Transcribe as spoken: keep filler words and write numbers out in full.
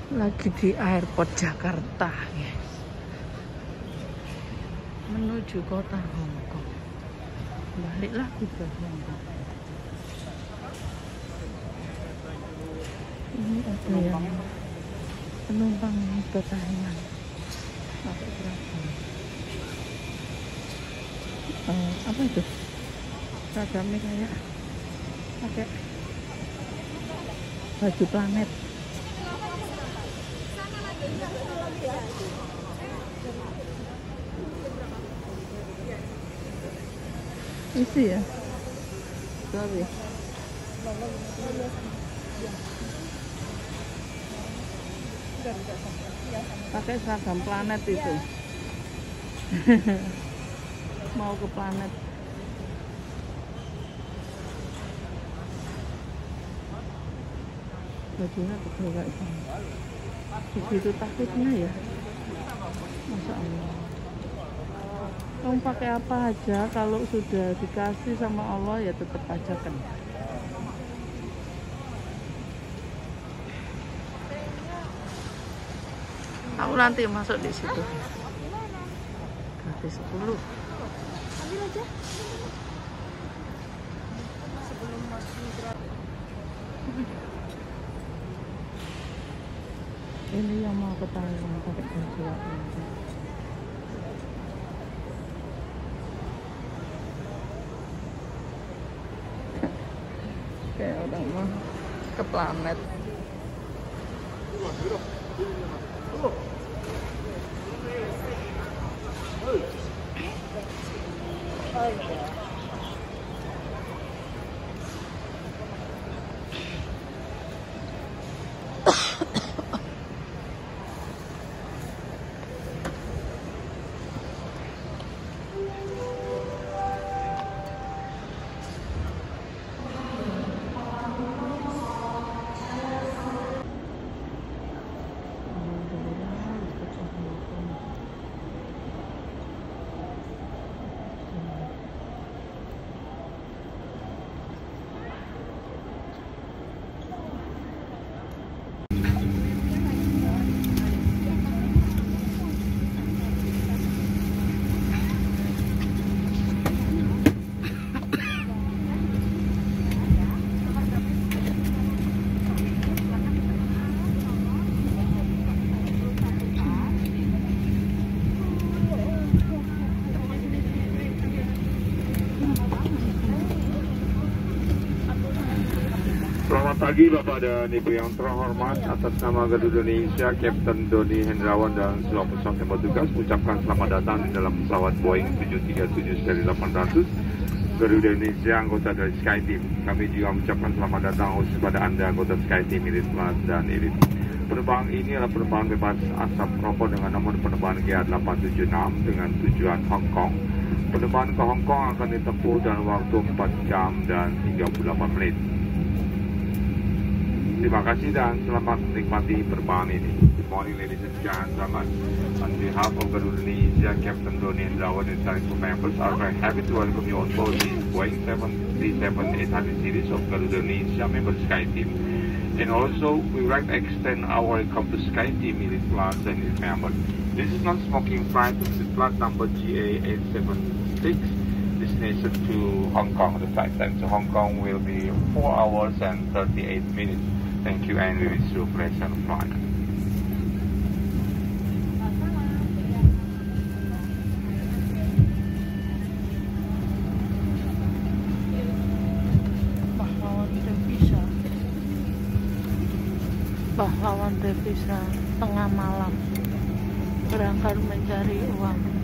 Lagi di airport Jakarta, guys, menuju kota Hongkong. Balik lagi ke Hongkong. Ini ada yang penumpang ke Thailand pakai seragam. Uh, apa itu? Seragamnya kayak pakai baju planet. Isi ya? Sorry. Pakai seragam planet itu. Mau ke planet. Bajunya tebal kayak gini. Begitu takutnya ya. Masya Allah. Kamu pakai apa aja, kalau sudah dikasih sama Allah ya tetap aja kan. Aku nanti masuk di situ. Gratis sepuluh. Ambil aja. Sebelum masuk. Ini yang mau ke Thailand pakai baju ini. Kayak orang mau ke planet. Selamat pagi Bapak dan Ibu yang terhormat, atas nama Garuda Indonesia, Kapten Doni Hendrawan dan seluruh pesawat yang bertugas mengucapkan selamat datang di dalam pesawat Boeing tujuh tiga tujuh seri delapan ratus Garuda Indonesia, anggota dari SkyTeam. Kami juga mengucapkan selamat datang khusus kepada Anda anggota SkyTeam Elite Plus dan Elite. Penerbangan ini adalah penerbangan bebas asap rokok dengan nomor penerbangan G A delapan tujuh enam dengan tujuan Hong Kong. Penerbangan ke Hong Kong akan ditempuh dalam waktu empat jam dan tiga puluh delapan menit. Terima kasih dan selamat menikmati penerbangan ini. Good morning ladies and gentlemen. On behalf of Garuda Indonesia, Captain Doni Hendrawan and its crew members are very happy to welcome you on board the Boeing seven thirty-seven eight hundred series of Garuda Indonesia member SkyTeam. And also, we would like to extend our welcome to SkyTeam Elite Plus and its members. This is non-smoking flight with flight number G A eight seven six. Destination to Hong Kong. The flight time to Hong Kong will be four hours and thirty-eight minutes. Thank you and we wish you a pleasant flight. Pahlawan devisa. Pahlawan devisa tengah malam berangkat mencari uang.